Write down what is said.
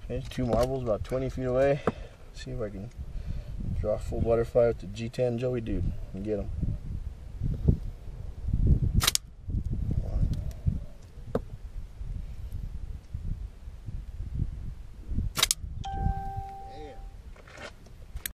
Okay, 2 marbles about 20 feet away. See if I can draw a full butterfly with the G10 Joey dude and get him.